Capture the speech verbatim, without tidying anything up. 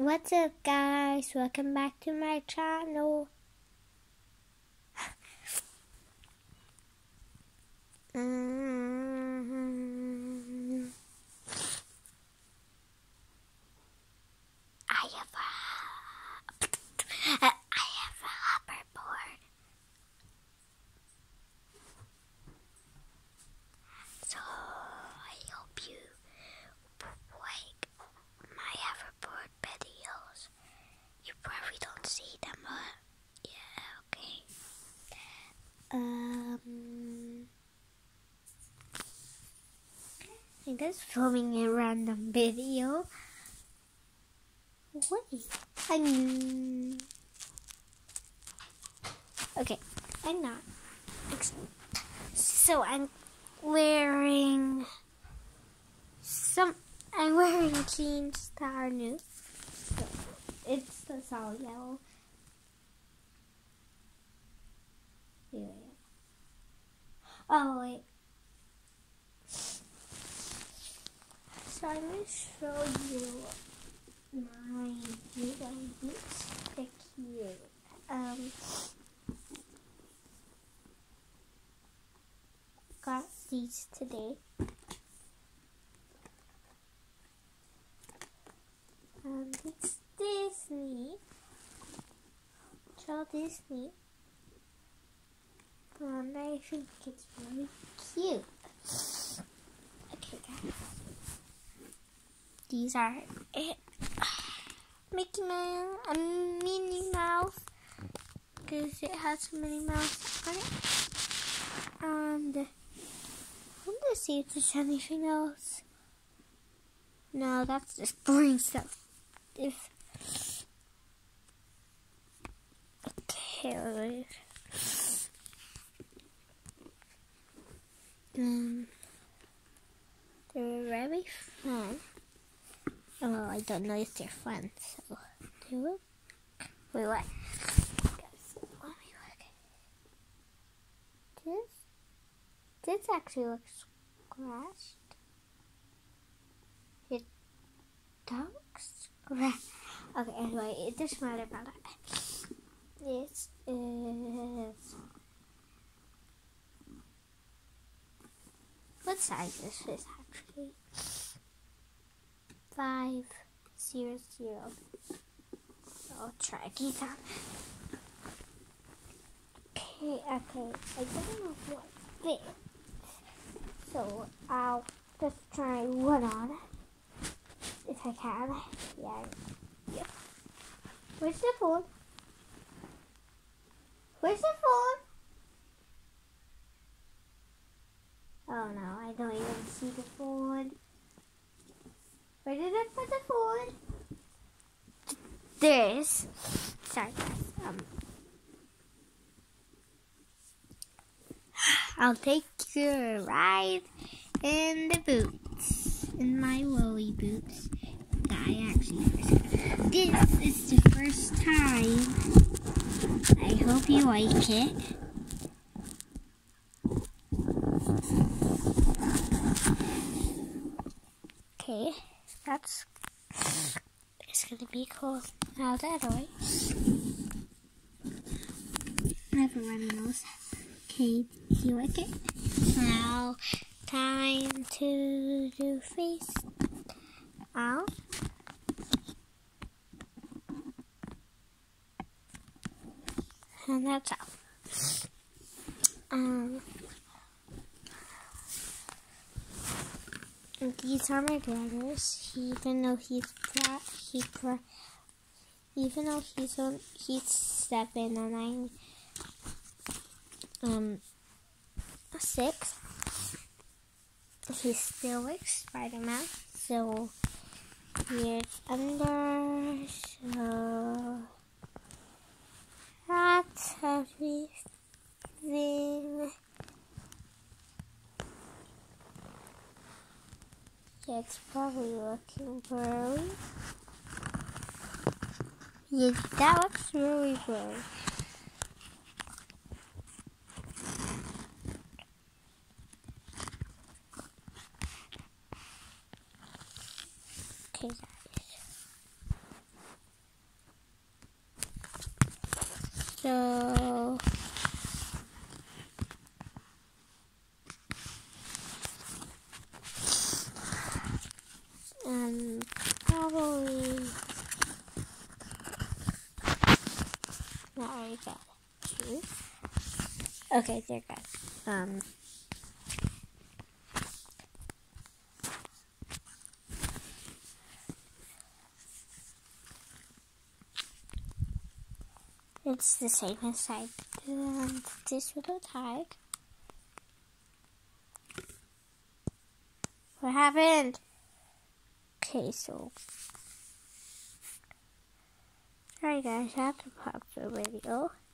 What's up, guys? Welcome back to my channel. um, I have a, I have a hoverboard. So I hope you like my hoverboard videos. You probably don't see them, but yeah, okay. Um, I'm just filming a random video. Wait, I'm okay. I'm not. So I'm wearing some. I'm wearing jeans that are new. So it's the solid yellow. Yeah. Oh wait. So I'm gonna show you my new boots. They're cute. Um, got these today. Um, it's Disney. Child Disney. And I think it's really cute. Okay, guys. These are it. Mickey Mouse, a Minnie Mouse, because it has a Minnie Mouse on it. And I'm gonna see if there's anything else. No, that's just boring stuff. If okay, um, they're very fun. Oh, well, I don't know if they're fun, so do it. Wait, what? Guys, let me look. This, this actually looks scratched. It don't scratch. Okay, anyway, it doesn't matter about that. This is. What size is this actually? Five zero zero. So I'll try these out. Okay, okay. I don't know what fits. So I'll just try one on. If I can. Yeah. Yeah. Where's the phone? Where's the phone? Oh no, I don't even see the phone. Where did I put the phone? This. Sorry guys. Um, I'll take you a ride in the boots. In my woolly boots. That I actually first got. This is the first time. I hope you like it. Okay, that's it's gonna be cool. Now that way. Never running nose. Okay, do you like it? Now time to do face out. And that's out. Um These are my brothers. Even though he's bra he bra even though he's on he's seven and I'm um six, he still likes Spider-Man. So here's under. So that's everything. Yeah, it's probably looking blurry. Yeah, that looks really blurry. Okay, guys. So um probably not very good. Two. Okay, they're good. Um It's the same as I did this little tag. What happened? Okay, so sorry guys, I have to pause the video.